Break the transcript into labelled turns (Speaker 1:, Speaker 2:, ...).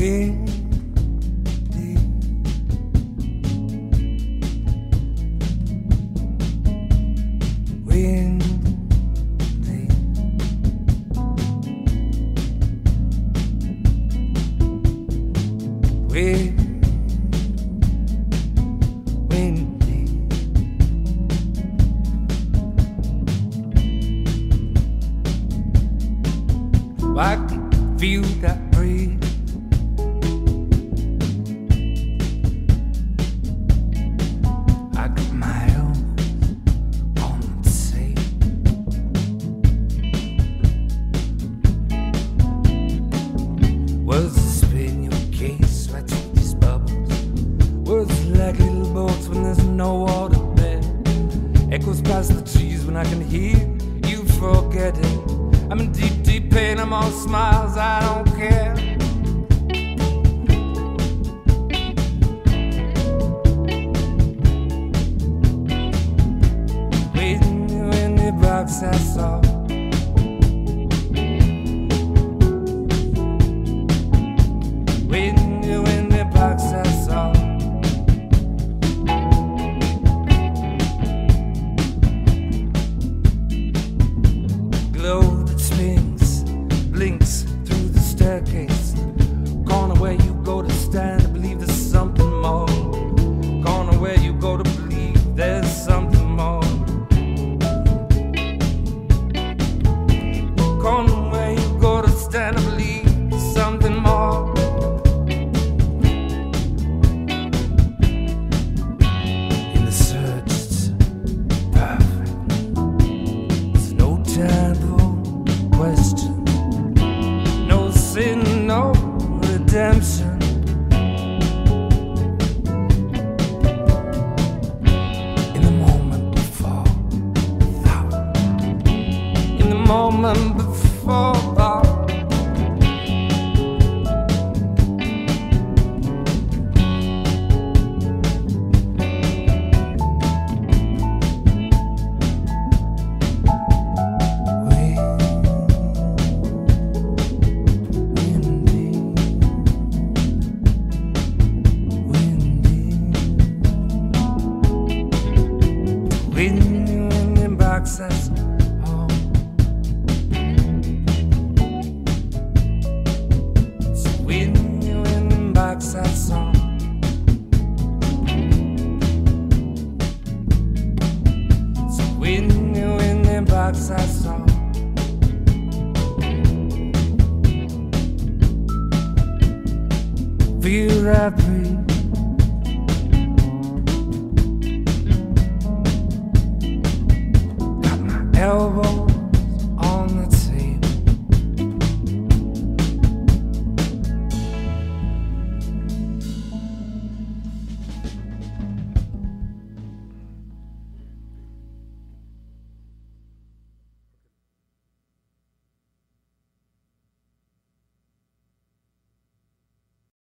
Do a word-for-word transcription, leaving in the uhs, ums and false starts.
Speaker 1: I can feel that breeze. I got my elbows on the sea. Words that spin your case right through these bubbles. Words like little boats when there's no water there. Echoes past the trees when I can hear you forgetting. I'm in deep, deep pain, I'm all smiles, I don't care. Waiting you in the box I saw. Waiting you in the box I saw. Glow spins, blinks through the staircase. Corner where you go to stand to believe there's something more. Corner where you go to believe there's something more. Corner where you go to stand to believe there's something more. In the search, it's perfect. There's no time for question, no sin, no redemption. In the moment before thought, in the moment before thought. Waiting you in the boxes home. So waiting you in the boxes home. So waiting you in the boxes home. Feel that breeze. Elbow